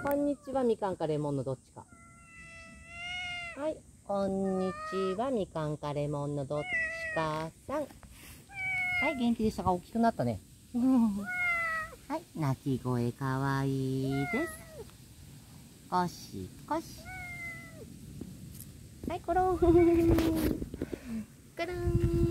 こんにちは、みかんかレモンのどっちか。はい、こんにちは、みかんかレモンのどっちかさん。はい、元気でしたか？大きくなったね。はい、鳴き声かわいいです。コシコシ。はい、コロン。コロン。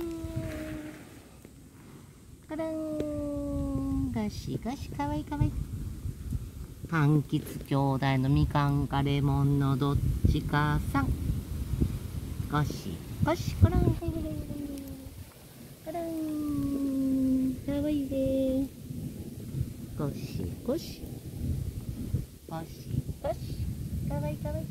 コロン。ガシガシ、かわいいかわいい。柑橘兄弟のみかんかレモンのどっちかさん。ゴシゴシ、コロン。コロン。かわいいね。ゴシゴシ。ゴシゴシ。かわいいかわいい。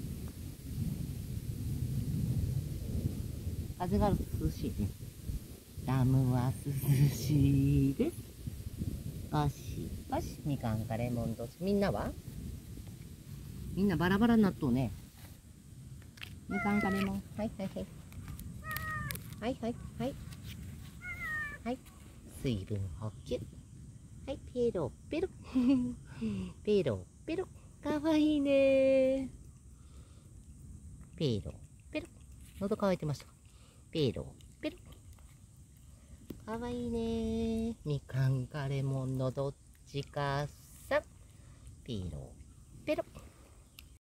風があると涼しいね。ダムは涼しいです。ゴシゴシ。みかんかレモンどっち。みんなは？みんなバラバラになっとうね。みかんかレモン。はいはいはい。はいはいはい。はい。水分補給。はい、ペロペロ。ペロペロ。かわいいね。ペロペロ。喉乾いてました。ペロペロ。かわいいね。みかんかレモンのどっちかさん。ペロ